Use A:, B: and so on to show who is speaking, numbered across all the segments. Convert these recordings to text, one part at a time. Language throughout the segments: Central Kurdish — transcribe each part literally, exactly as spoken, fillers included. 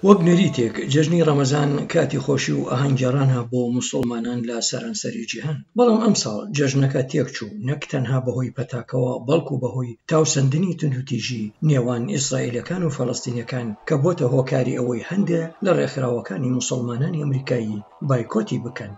A: وەک نەریتێک جەژنی ڕەمەزان کاتی خۆشی و ئاهەنگگێڕانە بۆ موسڵمانان لە سەرانسەری جیهان، بەڵام ئەمساڵ جەژنەکە تێکچوو نەک تەنها بەهۆی پەتاکەوە بەڵکو بەهۆی تاوسەندنی توندوتیژی نێوان ئیسرائیلەکان و فەڵەستینیەکان کە بۆتە هۆکاری ئەوەی هەندێک لە ڕێکخراوەکانی موسڵمانانی ئەمریکایی بایکۆتی بکەن.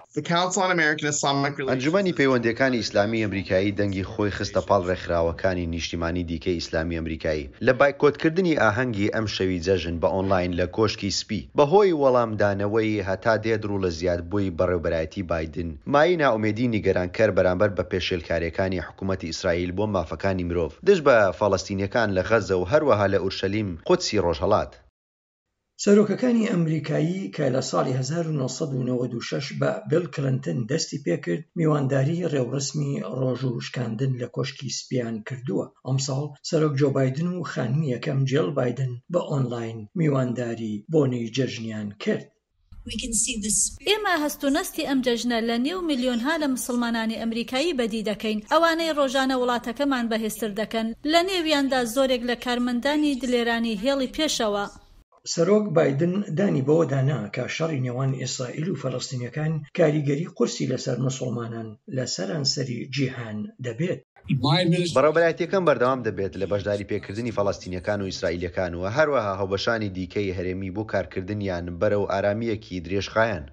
B: ئەنجومەنی پەیوەندیەکانی ئیسلامی ئەمریکایی دەنگی خۆی خستە پاڵ ڕێکخراوەکانی نیشتیمانی دیکەی ئیسلامی ئەمریکایی لە بایکۆتکردنی ئاهەنگی ئەم شەوی جەژن بە ئۆنلاین لە کۆشکی سپی بەهۆی وەڵامدانەوەی هەتا دێت ڕوو لە زیادبووی بەڕێوەبەرایەتی بایدن مای ناومێدی نیگەرانکەر بەرامبەر بە پێشێلکاریەکانی حکوومەتی ئیسرائیل بۆ مافەکانی مرۆڤ دژ بە فەڵەستینیەکان لە غەزە و هەروەها لە ئورشەلیم قودسی ڕۆژهەڵات.
A: سەرۆکەکانی ئەمریکایی کە لە ساڵی هەزار و نۆسەد و نەوەد و شەش بە بیل کلنتن دەستی پێکرد میوانداری ڕێوڕسمی ڕۆژ و شکاندن لە کۆشکی سپیان کردووە. ئەمساڵ سەرۆک جۆ بایدن و خانمی یەکەم جێل بایدن بە ئۆنلاین میوانداری بۆنەی جەژنیان کرد.
C: ئێمە هەست و نەستی ئەم جەژنە لە نێو میلیۆنها لە مسلمانانی ئەمریکایی بەدی دەکەین، ئەوانەی ڕۆژانە وڵاتەکەمان بەهێزتر دەکەن، لە نێویاندا زۆرێک لە کارمەندانی دلێرانی هێڵی پێشەوە.
A: سەرۆک بایدن دانی بەوە دانا کە شەڕی نێوان ئیسرائیل و فەڵەستینیەکان کاریگەری قورسی لەسەر مسلمانان لە سەرانسەری جیهان دەبێت.
B: بەڕێوەبەرایەتیەکەم بەردەوام دەبێت لە بەشداری پێکردنی فەڵەستینیەکان و ئیسرائیلەکان و هەروەها هەڵبەشانی دیکەی هەرێمی بۆ کارکردنیان بەرەو ئارامیەکی درێژخایەن.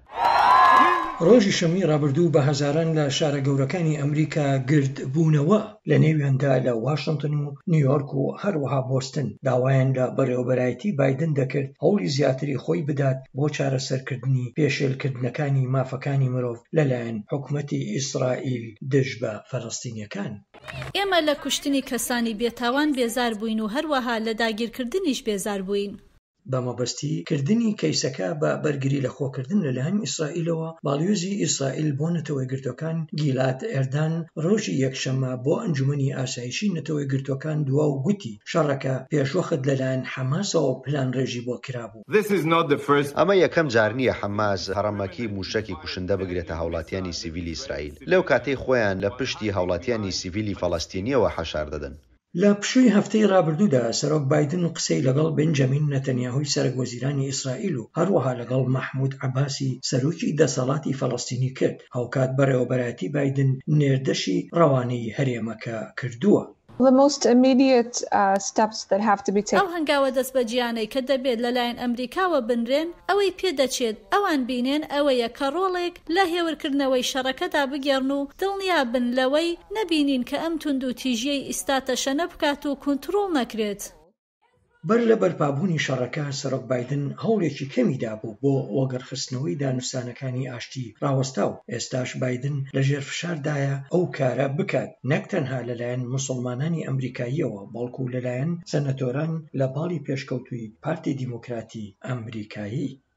A: ڕۆژی شەمەی ڕابردوو بە هەزاران لە شارە گەورەکانی ئەمریکا گرد بوونەوە، لە نێویاندا لە واشنگتن و نیویۆرک و هەروەها بۆستن داوایان لە بەڕێوەبەرایەتی بایدن دەکرد هەوڵی زیاتری خۆی بدات بۆ چارەسەرکردنی پێشێلکردنەکانی مافەکانی مرۆڤ لەلایەن حکوومەتی ئیسرائیل دژ بە فەڵەستینیەکان.
C: ئێمە لە کوشتنی کەسانی بێتاوان بێزار بووین و هەروەها لە داگیرکردنیش بێزار بووین.
A: بە مەبەستی کردنی کەیسەکە بە بەرگری لە خۆکردن لەلایەن ئیسرائیلەوە، باڵیۆزی ئیسرائیل بۆ نەتەوەی گرتوەکان گیلاد ئێردان ڕۆژی یەکشەممە بۆ ئەنجومەنی ئاسایشی نەتەوەی گرتوەکان دوا و گوتی شەڕەکە پێشوەخت لەلایەن حەماسەوە پلان ڕێژی بۆ کرابوو.
B: ئەمە یەکەم جار نییە حەماس هەڕەمەکی موشکی کوشندە بگرێتە هاوڵاتیانی سیڤیلی ئیسرائیل، لەو کاتەی خۆیان لە پشتی هاوڵاتیانی سیڤیلی فەڵەستینیەوە حەشار دەدەن.
A: لە پشووی هەفتەی ڕابردوودا سەرۆک بایدن قسەی لەگەڵ بنجەمین نەتەنیاهوی سەرۆکوەزیرانی ئیسرائیل و هەروەها لەگەڵ مەحموود عەباسی سەرۆکی دەسەڵاتی فەڵەستینی کرد. هەوکات بەڕێوەبەرایەتی بایدن نێردەشی ڕەوانەی هەرێمەکە کردووە.
D: The most immediate uh, steps that have to be taken.
C: ئەو هەنگاوە دەست بە جیانەی کە دەبێت لەلایەن ئەمریکاوە بنرێن ئەوەی پێدەچێت ئەوان بینێن ئەوەیە کە ڕۆڵێک لە هێورکردنەوەی شەڕەکەدا بگێڕن و دڵنیا بن لەوەی نەبینین کە ئەم توندوتیژیەی ئیستاتەشە نەبکات و کۆنتڕۆڵ نەکرێت.
A: بەر لە بەرپابوونی شەڕەکە سەرۆک بایدن هەوڵێکی کەمیدا بوو بۆ وەگەرخستنەوەی دانووسانەکانی ئاشتی ڕاوەستا و ئێستاش بایدن لەژێر فشاردایە ئەو کارە بکات، نەک تەنها لەلایەن موسڵمانانی ئەمریکاییەوە بەڵکو لەلایەن سەنەتۆران لە باڵی پێشکەوتووی پارتی دیموکراتی ئەمریکایی.